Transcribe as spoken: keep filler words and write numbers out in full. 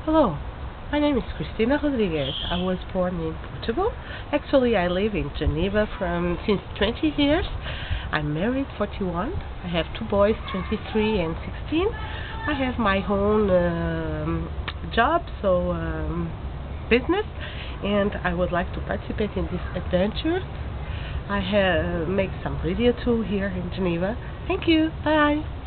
Hello, my name is Cristina Rodriguez. I was born in Portugal. Actually, I live in Geneva from since twenty years. I'm married, forty-one. I have two boys, twenty-three and sixteen. I have my own um, job, so um, business, and I would like to participate in this adventure. I have make some radio too here in Geneva. Thank you. Bye.